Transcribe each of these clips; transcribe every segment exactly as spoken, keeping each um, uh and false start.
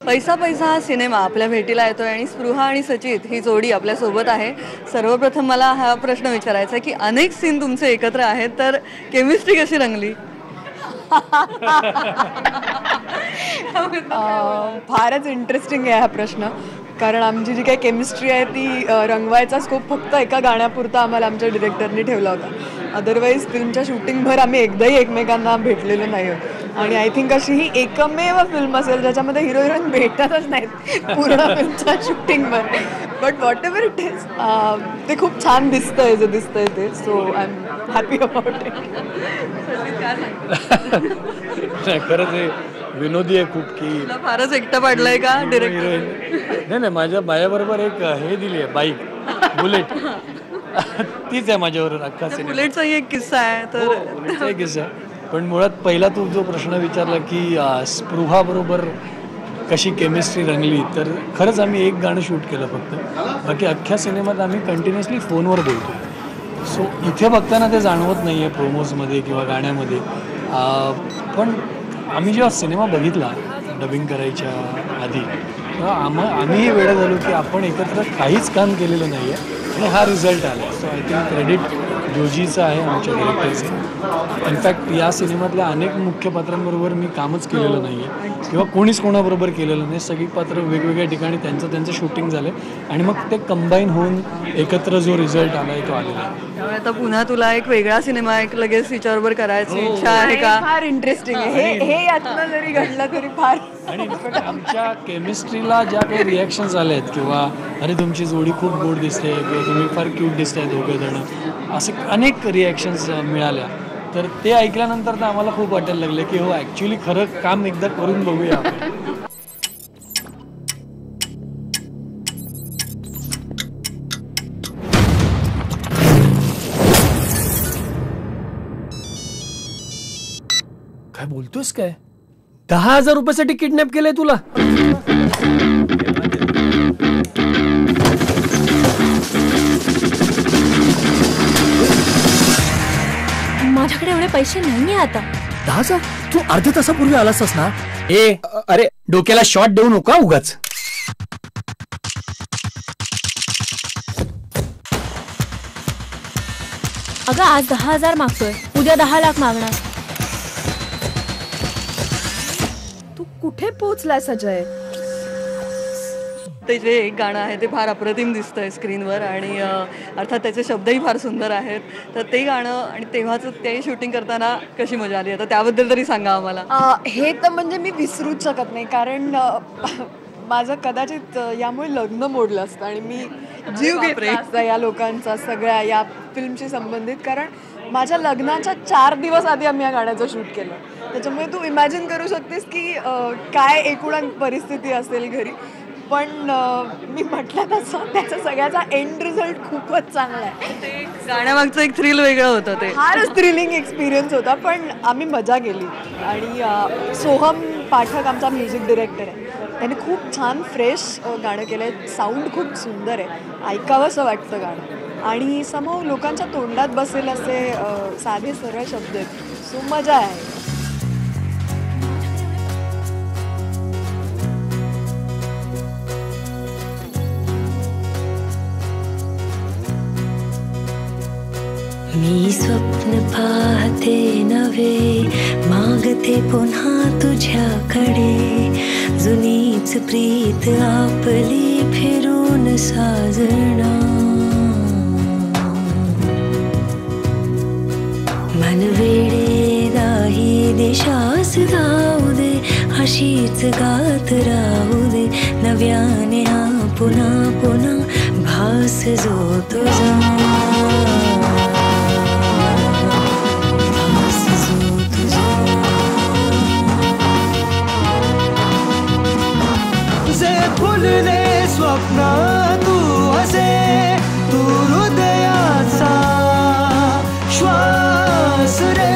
पैसा पैसा हा सिनेमा आपल्या भेटीला येतोय आणि स्पृहा आणि सचित ही जोडी आपल्यासोबत आहे. सर्वप्रथम मला हा प्रश्न विचारायचा आहे की अनेक सीन तुमचे एकत्र आहेत, तर केमिस्ट्री कशी रंगली? फारच इंटरेस्टिंग आहे हा प्रश्न, कारण आमची जी काही केमिस्ट्री आहे ती रंगवायचा स्कोप फक्त एका गाण्यापुरता आम्हाला आमच्या डिरेक्टरनी ठेवला होता. अदरवाईज फिल्मच्या शूटिंगभर आम्ही एकदाही एकमेकांना भेटलेलो नाही आहोत. आणि आय थिंक अशी ही एकमेव फिल्म असेल ज्याच्यामध्ये हिरो हिरोईन भेटतच नाहीत पूर्ण फिल्मच्या शूटिंगवर. But whatever it is, ते खूप छान दिसतंय जे दिसतंय ते. So I am happy about it. खरंच हे विनोदी आहे खूप की फारच एकटं पाडलंय का डिरेक्टर? नाही नाही, माझ्या माझ्याबरोबर एक हे दिली आहे बाईक, बुलेट. तीच आहे माझ्याबरोबर अख्खा सिनेमा. बुलेटचा एक किस्सा आहे. तर बुलेटचा एक किस्सा आहे. पण मुळात पहिला तू जो प्रश्न विचारला की स्पृहा बरोबर कशी केमिस्ट्री रंगली, तर खरंच आम्ही एक गाणं शूट केलं फक्त. बाकी अख्ख्या सिनेमात आम्ही कंटिन्युअसली फोनवर बोलतो. सो इथे बघताना ते जाणवत नाही आहे प्रोमोजमध्ये किंवा गाण्यामध्ये. पण आम्ही जेव्हा सिनेमा बघितला डबिंग करायच्या आधी, तेव्हा आम आम्हीही वेळा झालो की आपण एकत्र काहीच काम केलेलं नाही आहे आणि हा रिझल्ट आला. सो आय थिंक क्रेडिट जोजीचं आहे, आमच्या डिरेक्टरचं. इनफॅक्ट या सिनेमातल्या अनेक मुख्य पात्रांबरोबर मी कामच केलेलं नाही आहे किंवा कोणीच कोणाबरोबर केलेलं नाही. सगळी पात्र वेगवेगळ्या ठिकाणी त्यांचं त्यांचं शूटिंग झालं आणि मग ते कंबाईन होऊन एकत्र जो रिझल्ट आला आहे तो आलेला आहे. त्यामुळे आता पुन्हा तुला एक वेगळा सिनेमा एक लगेच तिच्याबरोबर करायची इच्छा आहे का? फार इंटरेस्टिंग आहे हे. हे यातनं जरी घडलं तरी फार. आणि आमच्या केमिस्ट्रीला ज्या काही रिॲक्शन्स आल्या आहेत किंवा अरे तुमची जोडी खूप गोड दिसते किंवा तुम्ही फार क्यूट दिसताय दोघे जण, असे अनेक रिॲक्शन्स मिळाल्या. तर ते ऐकल्यानंतर तर आम्हाला खूप वाटायला लागलं की हो ॲक्च्युली खरं काम एकदा करून बघूया आपण. काय बोलतोस काय? दहा हजार रुपयासाठी किडनॅप केलंय तुला? माझ्याकडे एवढे पैसे नाहीये आता. दहा हजार? तू अर्ध्या तासापूर्वी आलासस ना? ए अरे डोक्याला शॉट देऊ नका उगाच. अगं आज दहा हजार मागतोय, उद्या दहा लाख मागणार. तू कुठे पोहोचलाय अजय? ते जे एक गाणं आहे ते फार अप्रतिम दिसतंय स्क्रीनवर आणि अर्थात त्याचे शब्दही फार सुंदर आहेत. तर ते गाणं आणि तेव्हाचं ते शूटिंग करताना कशी मजा आली, आता त्याबद्दल तरी सांगा आम्हाला. हे तर म्हणजे मी विसरूच शकत नाही, कारण माझं कदाचित यामुळे लग्न मोडलं असतं आणि मी जीव घेतला असता या लोकांचा सगळ्या या फिल्मशी संबंधित. कारण माझ्या लग्नाच्या चार दिवस आधी आम्ही या गाण्याचं शूट केलं. त्याच्यामुळे तू इमॅजिन करू शकतेस की काय एकूण परिस्थिती असेल घरी. पण मी म्हटलं तसं त्याचा सगळ्याचा एंड रिझल्ट खूपच चांगला आहे. ते गाण्यामागचं एक थ्रिल वेगळं होतं, ते फारच थ्रिलिंग एक्सपिरियन्स होता. पण आम्ही मजा केली. आणि सोहम पाठक आमचा म्युझिक डिरेक्टर आहे, त्याने खूप छान फ्रेश गाणं केलं आहे. साऊंड खूप सुंदर आहे, ऐकावंसं वाटतं गाणं. आणि समोर लोकांच्या तोंडात बसेल असे साधे सरळ शब्द आहेत. सो मजा आहे. मी स्वप्न पाहते नवे, मागते पुन्हा तुझ्याकडे. जुनीच प्रीत आपली फिरून साजना. मन वेडे दाही दिशास जाऊ दे, अशीच गात राहू दे. नव्याने हा पुन्हा पुन्हा भास जो तुझा. फुलले स्वप्न तू असे, तू हृदयाचा श्वास रे.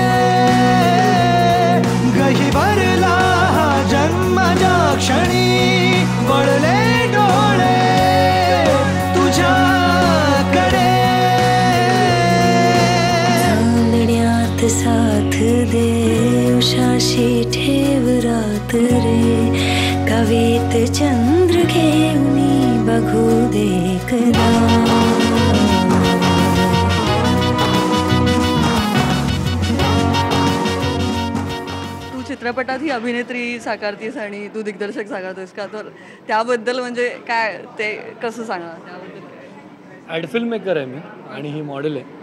गहिवरला हा जन्माच्या क्षणी वळले डोळे तुझ्या एकदा. चित्रपटात ही अभिनेत्री साकारतीस आणि तू दिग्दर्शक साकारतोस का, तर त्याबद्दल म्हणजे काय ते कसं सांगणार त्याबद्दल? ॲड फिल्म मेकर आहे मी आणि ही मॉडेल आहे.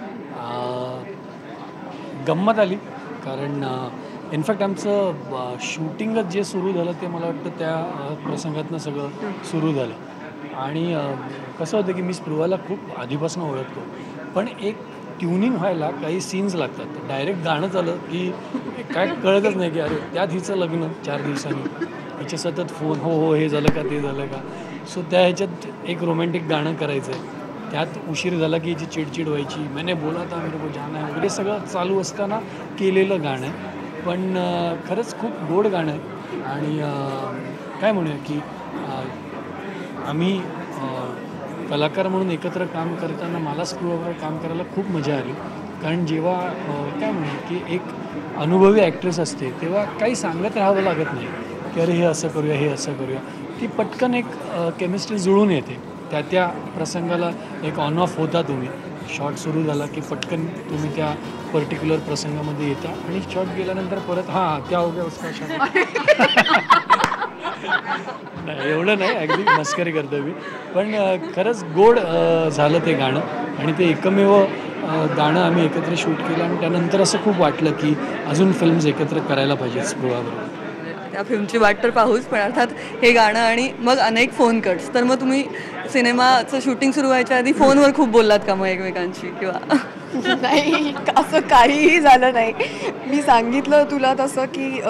गंमत आली कारण इनफॅक्ट आमचं शूटिंगच जे सुरू झालं ते मला वाटतं त्या प्रसंगातनं सगळं सुरू झालं. आणि कसं होतं की मी स्पृहाला खूप आधीपासून ओळखतो, पण एक ट्युनिंग व्हायला काही सीन्स लागतात. डायरेक्ट गाणं झालं की काय कळतच नाही की अरे त्यात हिचं लग्न चार दिवसांनी, हिचे सतत फोन, हो हो हे झालं का ते झालं का. सो त्या ह्याच्यात एक रोमॅन्टिक गाणं करायचं आहे. त्यात उशीर झाला की हिची चिडचिड व्हायची, मैंने बोला था मेरे को जाना है वगैरे सगळं चालू असताना केलेलं गाणं आहे. पण खरंच खूप गोड गाणं आहे. आणि काय म्हणूया की आम्ही कलाकार म्हणून एकत्र काम करताना मला स्पृहावर काम करायला खूप मजा आली. कारण जेव्हा काय म्हणू की एक अनुभवी ॲक्ट्रेस असते तेव्हा काही सांगत राहावं लागत नाही की अरे हे असं करूया हे असं करूया. ती पटकन एक केमिस्ट्री जुळून येते. त्या त्या प्रसंगाला एक ऑन ऑफ होता तुम्ही. शॉट सुरू झाला की पटकन तुम्ही त्या पर्टिक्युलर प्रसंगामध्ये येता आणि शॉट गेल्यानंतर परत हां क्या हो गया उसका शॉट. नाही एवढं नाही, अगदी मस्करी करतो मी. पण खरंच गोड झालं ते गाणं आणि ते एकमेव गाणं आम्ही एकत्र शूट केलं आणि त्यानंतर असं खूप वाटलं की अजून फिल्म्स एकत्र करायला पाहिजेत स्पृहाबरोबर. त्या फिल्मची वाट तर पाहूच, पण अर्थात हे गाणं आणि मग अनेक फोन कट्स. तर मग तुम्ही सिनेमाचं शूटिंग सुरू व्हायच्या आधी फोनवर खूप बोललात का मग एकमेकांशी किंवा? नाही, असं काहीही झालं नाही. मी सांगितलं तुला तसं की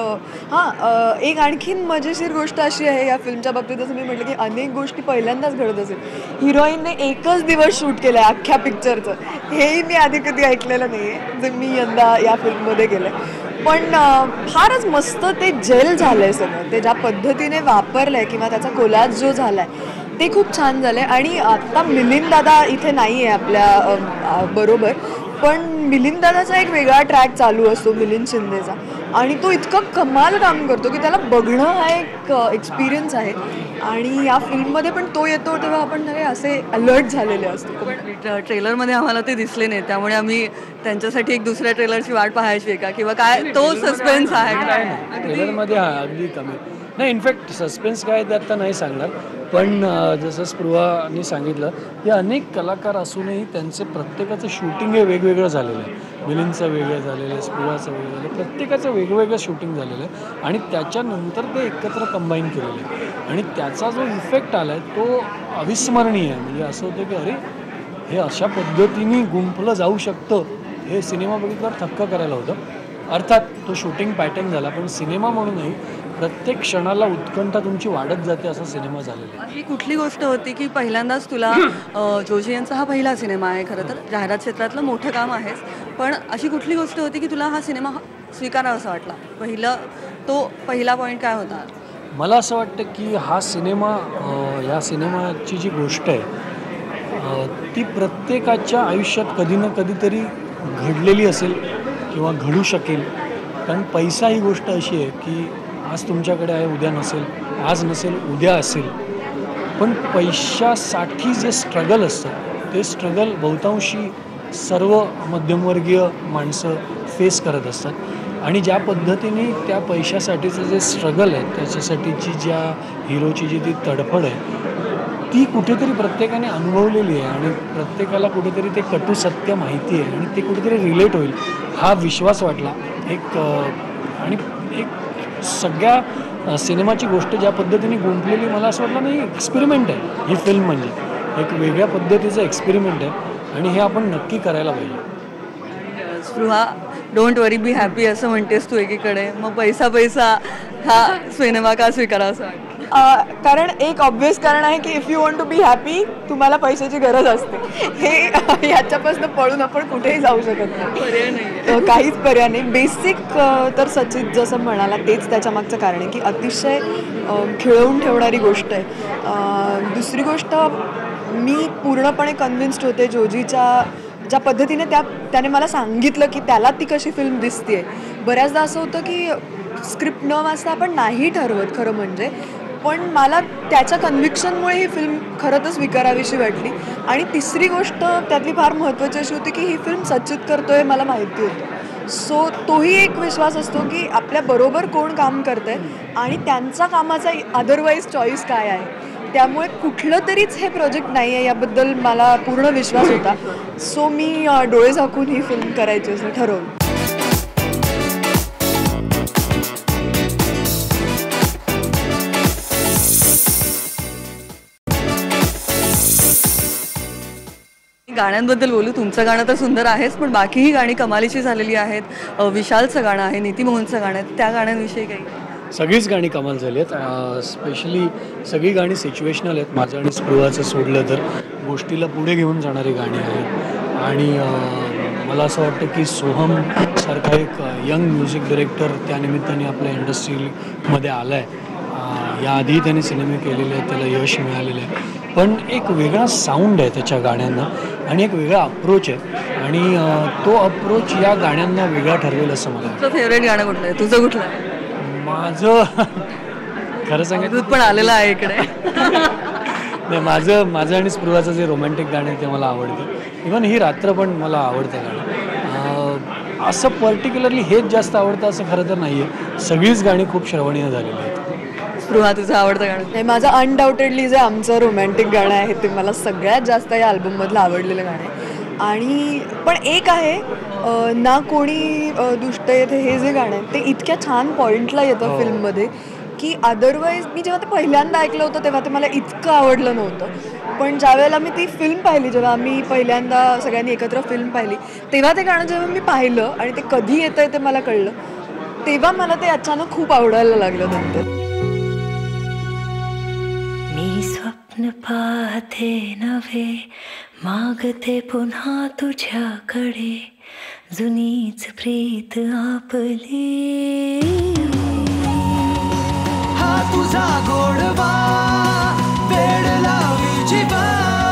हां एक आणखीन मजेशीर गोष्ट अशी आहे या फिल्मच्या बाबतीत, जसं मी म्हटलं की अनेक गोष्टी पहिल्यांदाच घडत असेल. हिरोईनने एकच दिवस शूट केलं आहे अख्ख्या पिक्चरचं, हेही मी आधी कधी ऐकलेलं नाही आहे जे मी यंदा या फिल्ममध्ये केलं आहे. पण फारच मस्त ते जेल झालं आहे सगळं. ते ज्या पद्धतीने वापरलं आहे किंवा त्याचा कोलाज जो झाला आहे ते खूप छान झालं आहे. आणि आत्ता मिलिंद दादा इथे नाही आहे आपल्या बरोबर, पण मिलिंद दादाचा एक वेगळा ट्रॅक चालू असतो मिलिंद शिंदेचा, आणि तो इतकं कमाल काम करतो की त्याला बघणं हा एक एक्सपिरियन्स आहे. आणि या फिल्ममध्ये पण तो येतो तेव्हा आपण सगळे असे अलर्ट झालेले असतो. पण ट्रेलरमध्ये आम्हाला ते दिसले नाही, त्यामुळे आम्ही त्यांच्यासाठी एक दुसऱ्या ट्रेलरची वाट पाहायची का किंवा काय तो सस्पेन्स आहे? ट्रेलरमध्ये हा अगदी कमी नाही. इनफॅक्ट सस्पेन्स काय ते आत्ता नाही सांगणार. पण जसं स्पृहाने सांगितलं की अनेक कलाकार असूनही त्यांचे प्रत्येकाचं शूटिंग हे वेगवेगळं झालेलं आहे. मिलिंदचं वेगळं झालेलं आहे, स्पृहाचं वेगळं झालं, प्रत्येकाचं वेगवेगळं शूटिंग झालेलं आहे आणि त्याच्यानंतर ते एकत्र कंबाईन केलेलं आहे. आणि त्याचा जो इफेक्ट आला आहे तो अविस्मरणीय आहे. म्हणजे असं होतं की अरे हे अशा पद्धतीने गुंफलं जाऊ शकतं, हे सिनेमा बघितल्यावर थक्क करायला होतं. अर्थात तो शूटिंग पॅटर्न झाला, पण सिनेमा म्हणूनही प्रत्येक क्षणाला उत्कंठा तुमची वाढत जाते असा सिनेमा झालेला आहे. ही कुठली गोष्ट होती की पहिल्यांदाच तुला, जोशी यांचा हा पहिला सिनेमा आहे खरं तर, जाहिरात क्षेत्रातलं मोठं काम आहेच, पण अशी कुठली गोष्ट होती की तुला हा सिनेमा स्वीकारावा असा वाटला? पहिलं तो पहिला पॉईंट काय होता? मला असं वाटतं की हा सिनेमा, या सिनेमाची जी गोष्ट आहे ती प्रत्येकाच्या आयुष्यात कधी ना कधीतरी घडलेली असेल किंवा घडू शकेल. कारण पैसा ही गोष्ट अशी आहे की आज तुमच्याकडे आहे, उद्या नसेल, आज नसेल, उद्या असेल. पण पैशासाठी जे स्ट्रगल असतं ते स्ट्रगल बहुतांशी सर्व मध्यमवर्गीय माणसं फेस करत असतात. आणि ज्या पद्धतीने त्या पैशासाठीचं जे स्ट्रगल आहे, त्याच्यासाठीची ज्या हिरोची जी ती तडफड आहे ती कुठेतरी प्रत्येकाने अनुभवलेली आहे आणि प्रत्येकाला कुठेतरी ते कटू सत्य माहिती आहे आणि ते कुठेतरी रिलेट होईल हा विश्वास वाटला. एक आणि एक सगळ्या सिनेमाची गोष्ट ज्या पद्धतीने गुंफलेली, मला असं वाटलं नाही एक्सपेरिमेंट आहे ही फिल्म. म्हणजे एक वेगळ्या पद्धतीचं एक्सपेरिमेंट आहे आणि हे आपण नक्की करायला पाहिजे. Spruha, don't worry be happy असं म्हणतेस तू एकीकडे, मग पैसा पैसा हा सिनेमा का स्वीकारावा असं वाटतं? कारण एक ऑब्वियस कारण आहे की if you want to be happy तुम्हाला पैशाची गरज असते. हे याच्यापासून पळून आपण कुठेही जाऊ शकत नाही, पर्याय नाही, काहीच पर्याय नाही. बेसिक तर सचित जसं म्हणाला तेच त्याच्या मागचं कारण आहे की अतिशय खिळवून ठेवणारी गोष्ट आहे. दुसरी गोष्ट, मी पूर्णपणे कन्व्हिन्स्ड होते जोजीच्या ज्या पद्धतीने त्या त्याने मला सांगितलं की त्याला ती कशी फिल्म दिसते. बऱ्याचदा असं होतं की स्क्रिप्ट न वाचता आपण नाही ठरवत खरं म्हणजे, पण मला त्याच्या कन्व्हिक्शनमुळे ही फिल्म खरं तर स्वीकारावीशी वाटली. आणि तिसरी गोष्ट त्यातली फार महत्त्वाची अशी होती की ही फिल्म सचित करतोय मला माहिती होतं. सो तोही एक विश्वास असतो की आपल्याबरोबर कोण काम करतंय आणि त्यांचा कामाचा अदरवाईज चॉईस काय आहे. त्यामुळे कुठलं तरीच हे प्रोजेक्ट नाही आहे याबद्दल मला पूर्ण विश्वास होता. सो मी डोळे झाकून ही फिल्म करायची असं ठरवलं. गाण्यांबद्दल बोलू. तुमचं गाणं तर सुंदर आहेच, पण बाकीही गाणी कमालीची झालेली आहेत. विशालचं गाणं आहे, नीती मोहनचं गाणं आहे, त्या गाण्यांविषयी काही? सगळीच गाणी कमाल झाली आहेत. स्पेशली सगळी गाणी सिच्युएशनल आहेत. माझं आणि स्पृहाचं सोडलं तर गोष्टीला पुढे घेऊन जाणारी गाणी आहेत. आणि मला असं वाटतं की सोहम सारखा एक यंग म्युझिक डिरेक्टर त्यानिमित्ताने आपल्या इंडस्ट्रीमध्ये आला आहे. याआधी त्याने सिनेमे केलेले आहेत, त्याला यश मिळालेलं आहे. पण एक वेगळा साऊंड आहे त्याच्या गाण्यांना आणि एक वेगळा अप्रोच आहे. आणि तो अप्रोच या गाण्यांना वेगळा ठरवेल असं मला वाटतं. तुझं फेवरेट गाणं कुठलं आहे? तुझं कुठलं आहे? माझं खरं सांगायचं पण आलेलं आहे इकडे. नाही, माझं माझं आणि स्पृहाचं जे रोमॅन्टिक गाणं आहे ते मला आवडतं. इव्हन ही रात्र पण मला आवडतं गाणं. असं पर्टिक्युलरली हेच जास्त आवडतं असं खरं तर नाही आहे. सगळीच गाणी खूप श्रवणीय झालेली आहेत. स्पृहा, तुझं आवडतं गाणं? नाही, माझं अनडाऊटेडली जे आमचं रोमॅन्टिक गाणं आहे ते मला सगळ्यात जास्त या अल्बममधलं आवडलेलं गाणं आहे. आणि पण एक आहे ना कोणी दुष्ट येते, हे जे गाणं आहे ते इतक्या छान पॉईंटला येतं फिल्ममध्ये की अदरवाईज मी जेव्हा ते पहिल्यांदा ऐकलं होतं तेव्हा ते मला इतकं आवडलं नव्हतं. पण ज्यावेळेला मी ती फिल्म पाहिली, जेव्हा आम्ही पहिल्यांदा सगळ्यांनी एकत्र फिल्म पाहिली तेव्हा ते गाणं जेव्हा मी पाहिलं आणि ते कधी येतंय ते मला कळलं, तेव्हा मला ते अचानक खूप आवडायला लागलं. नंतर मी स्वप्न पाहते नव्हे, मागते पुन्हा तुझ्याकडे, जुनीच प्रीत आपली. हा तुझा गोडवा वेड लावी जीवा,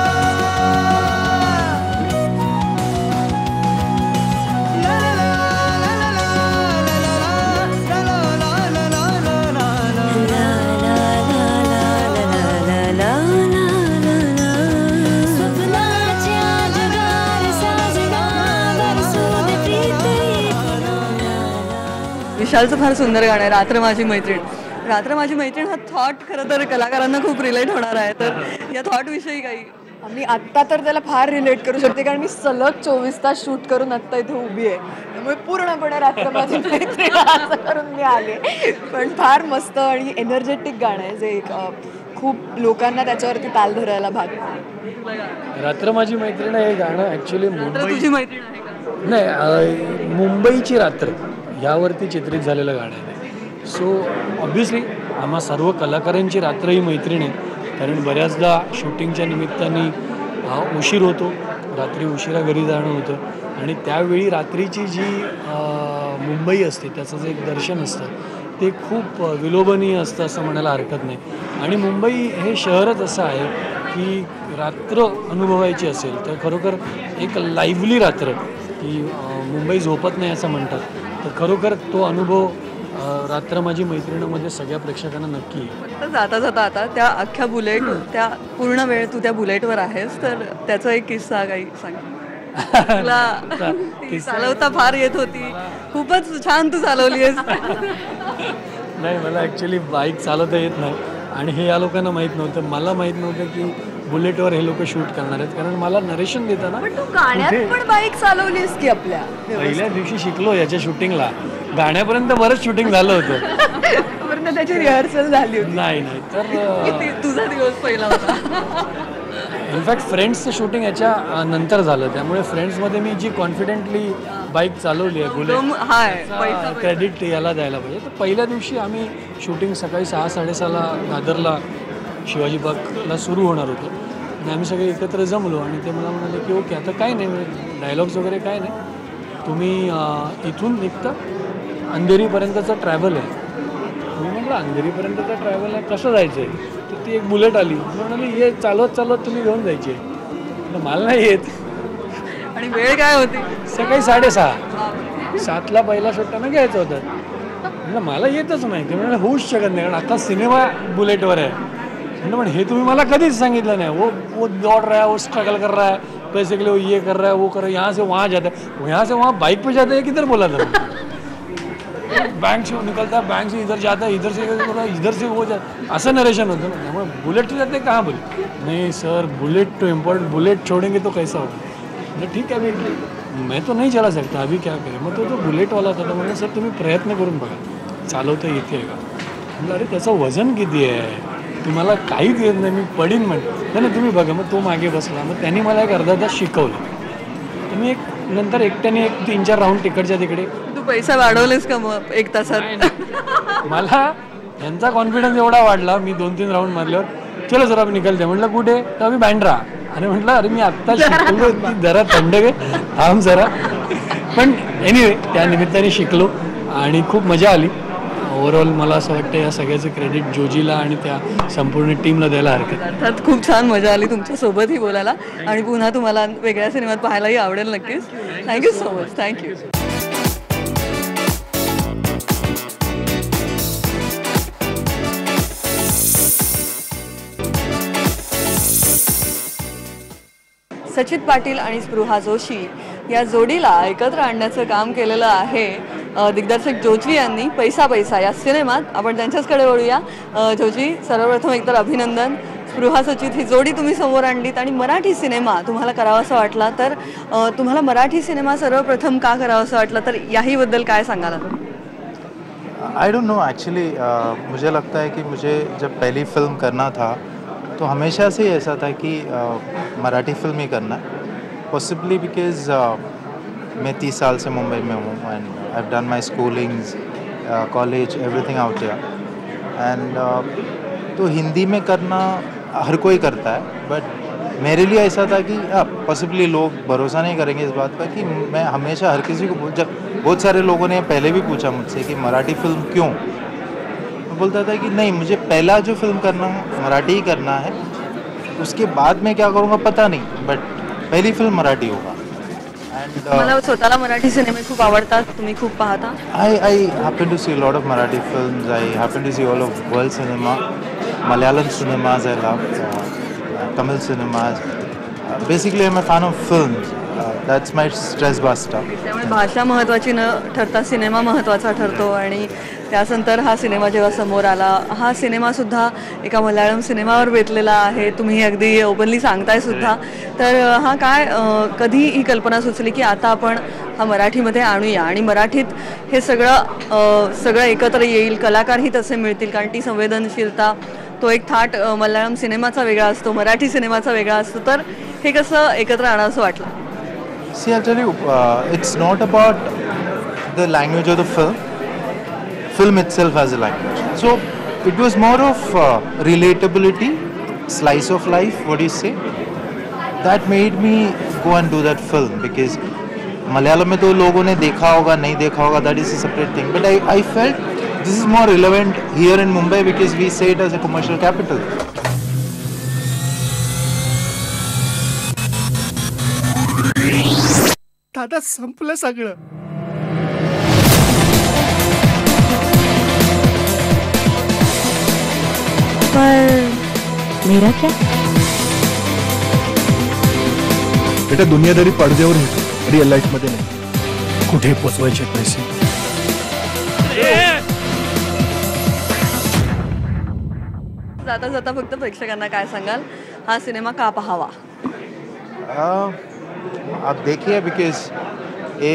विशालचं फार सुंदर गाणं आहे रात्र माझी मैत्रीण. रात्र माझी मैत्रीण हा थॉट खरं तर कलाकारांना खूप रिलेट होणार आहे. तर या थॉट विषयी काही? आम्ही आत्ता तर त्याला फार रिलेट करू शकते कारण मी सलग चोवीस तास शूट करून आत्ता इथे उभी आहे. त्यामुळे पूर्णपणे रात्र माझी मैत्रीण असं करून मी आले. पण फार मस्त आणि एनर्जेटिक गाणं आहे जे एक खूप लोकांना त्याच्यावरती ताल धरायला भाग. रात्र माझी मैत्रीण हे गाणं ॲक्च्युली तुझी मैत्रीण आहे का? नाही, मुंबईची रात्र यावरती चित्रित झालेलं गाणं आहे. सो ऑब्व्हियसली आम्हा सर्व कलाकारांची रात्र ही मैत्रीण आहे. कारण बऱ्याचदा शूटिंगच्या निमित्ताने उशीर होतो, रात्री उशिरा घरी जाणं होतं आणि त्यावेळी रात्रीची जी मुंबई असते त्याचं जे एक दर्शन असतं ते खूप विलोभनीय असतं असं म्हणायला हरकत नाही. आणि मुंबई हे शहरच असं आहे की रात्र अनुभवायची असेल तर खरोखर एक लाईव्हली रात्र की मुंबई झोपत नाही असं म्हणतात. तर खरोखर तो अनुभव रात्र माझी मैत्रिणीमध्ये सगळ्या प्रेक्षकांना नक्की आहे. जाता जाता आता त्या अख्ख्या बुलेट, त्या पूर्ण वेळ तू त्या बुलेटवर आहेस, तर त्याचा एक किस्सा काही सांग. तुला ती चालवता फार येत होती, खूपच छान तू चालवली आहेस. नाही, मला ॲक्च्युली बाईक चालवता येत नाही आणि हे या लोकांना माहीत नव्हतं. मला माहीत नव्हतं की बुलेटवर हे लोक शूट करणार आहेत. कारण मला नरेशन देताना पण तू गाण्यात पण बाईक चालवलीस की आपल्या पहिल्या दिवशी शिकलो याच्या शूटिंगला. गाण्यापर्यंत बरंच शूटिंग झालं होतं, त्याची रिहर्सल झाली होती. नाही नाही तर तुझा दिवस पहिला होता. इनफॅक्ट फ्रेंड्सचं शूटिंग याच्या नंतर झालं. त्यामुळे फ्रेंड्समध्ये मी जी कॉन्फिडेंटली बाईक चालवली आहे बुलेट, क्रेडिट याला द्यायला पाहिजे. तर पहिल्या दिवशी आम्ही शूटिंग सकाळी सहा साडेसहाला दादरला शिवाजी पार्कला सुरू होणार होतं आणि आम्ही सगळे एकत्र जमलो आणि ते मला म्हणाले की ओके आता काय नाही, डायलॉग्स वगैरे काय नाही, तुम्ही इथून निघता अंधेरीपर्यंतचा ट्रॅव्हल आहे. मी म्हटलं अंधेरीपर्यंतचा ट्रॅव्हल आहे, कसं जायचं आहे? तर ती एक बुलेट आली, म्हणाली ये चालवत चालवत तुम्ही घेऊन जायची आहे. मला नाही येत. आणि वेळ काय होती? सकाळी साडेसहा सातला पहिला शूट त्यांना घ्यायचं होतं. म्हटलं मला येतच नाही. ते म्हणाले होऊच शकत नाही, कारण अख्खा सिनेमा बुलेटवर आहे. म्हटलं पण हे तुम्ही मला कधीच सांगितलं नाही. वो वो दौड़ रहा है, वो स्ट्रगल कर रहा है पैसे के लिए, वो ये कर रहा है, वो कर रहा है, यहाँ से वहाँ जाता है, यहाँ से वहाँ बाइक पे जाता है, किधर बोला था बैंक से निकलता है, बैंक से इधर जाता है, इधर से इधर इधर से वो जाता, असं नरेशन होतं ना. त्यामुळे बुलेट जाते हैं कहाँ बोले, नहीं सर बुलेट तो इम्पोर्टेंट, बुलेट छोड़ेंगे तो कैसा होगा. मतलब ठीक है अभी मैं तो नहीं चला सकता, अभी क्या करें. मग तो जो बुलेटवाला होता म्हणजे सर तुम्ही प्रयत्न करून बघा, चालवता येते आहे का. म्हटलं अरे त्याचं वजन किती आहे, तुम्हाला काहीच येत नाही, मी पडीन म्हणतो ना. तुम्ही बघा. मग तो मागे बसला, मग त्यांनी मला एक अर्धा तास शिकवलं. तर मी एक नंतर एकट्याने एक तीन चार राऊंड तिकडच्या तिकडे. तू पैसा वाढवलेस का मग एक तासात? मला यांचा कॉन्फिडन्स एवढा वाढला, मी दोन तीन राऊंड मारल्यावर चलो जरा मी निघालते. म्हटलं कुठे, तर आम्ही बँड्रा. आणि म्हटलं अरे मी आत्ता शिकलो, ती जरा थंड घे थांब जरा. पण एनिवे त्या निमित्ताने शिकलो आणि खूप मजा आली. ओव्हरऑल मला असं वाटतं या सगळ्याचं क्रेडिट जोजीला आणि त्या संपूर्ण टीमला द्यायला हरकत. अर्थात खूप छान मजा आली तुमच्यासोबतही बोलायला आणि पुन्हा तुम्हाला वेगळ्या सिनेमात पाहायलाही आवडेल नक्कीच. Thank you so much. Thank you. Sachit Patil आणि स्पृहा जोशी या जोडीला एकत्र आणण्याचं काम केलेलं आहे दिग्दर्शक जोजी यांनी पैसा पैसा या सिनेमात. आपण त्यांच्याचकडे वळूया. जोजी, सर्वप्रथम एकतर अभिनंदन. स्पृहा सचित ही जोडी तुम्ही समोर आणलीत आणि मराठी सिनेमा तुम्हाला करावासा वाटला, तर तुम्हाला मराठी सिनेमा सर्वप्रथम का करावासा वाटला, तर याहीबद्दल काय सांगाल आपण? I don't know actually. मुझे लगता है कि मुझे जब पहली फिल्म करना था तो हमेशा से ही ऐसा था कि uh, मराठी फिल्म ही करना है. पॉसिबली बिकॉज मैं तीस साल से मुंबई में हूँ and I have done my schoolings, college, everything out here. And तो हिंदी में करना हर कोई करता है, बट मेरे लिए ऐसा था कि पॉसिबली लोग भरोसा नहीं करेंगे इस बात पर कि मैं हमेशा हर किसी को, जब बहुत सारे लोगों ने पहले भी पूछा मुझसे कि मराठी फिल्म क्यों, मैं बोलता था कि नहीं, मुझे पहला जो फिल्म करना है मराठी ही करना है. उसके बाद मैं क्या करूँगा पता नहीं, बट पहली फिल्म मराठी होगा. मला स्वतःला मराठी सिनेमे खूप आवडतात, तुम्ही खूप पाहता? I I happen to see lot of Marathi films. I happen to see all of world cinema, Malayalam cinemas, I love Tamil cinemas. Basically I am a fan of films. That's my stress buster. त्यामुळे भाषा महत्त्वाची न ठरता cinema महत्त्वाचा ठरतो आणि त्यानंतर हा सिनेमा जेव्हा समोर आला, हा सिनेमासुद्धा एका मल्याळम सिनेमावर बेतलेला आहे. तुम्ही अगदी ओपनली सांगताय सुद्धा. तर हा काय कधी ही कल्पना सुचली की आता आपण हा मराठीमध्ये आणूया आणि मराठीत हे सगळं सगळं एकत्र येईल, कलाकारही तसे मिळतील, कारण ती संवेदनशीलता, तो एक थाट मल्याळम सिनेमाचा वेगळा असतो, मराठी सिनेमाचा वेगळा असतो. तर हे कसं एकत्र आणावंसं वाटलं? See, I'll tell you, uh, it's not about the language of the film. Film itself has a language. So it was more of uh, relatability, slice of life, what do you say? That made me go and do that film because Malayalam में तो लोगों ने देखा होगा, नहीं देखा होगा, that is a separate thing. But I, I felt this is more relevant here in Mumbai because we say it as a commercial capital. दादा संपलं सगळं. पर मेरा क्या? बेटा दुनियादारी पडद्यावर होती, रिअल लाईफ मध्ये नाही. कुठे पोचवायचे पैसे? जाता जाता फक्त प्रेक्षकांना काय सांगाल, हा सिनेमा का पाहावा? आप देखिए बिकॉज ये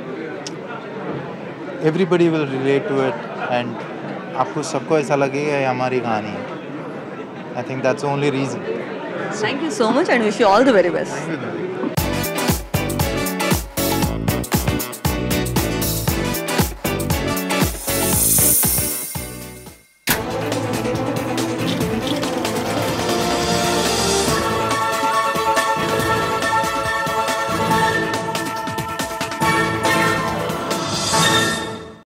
everybody will relate to it and आपको सबको ऐसा लगेगा ये हमारी कहानी है. I think that's only reason. Thank you so much and wish you all the very best.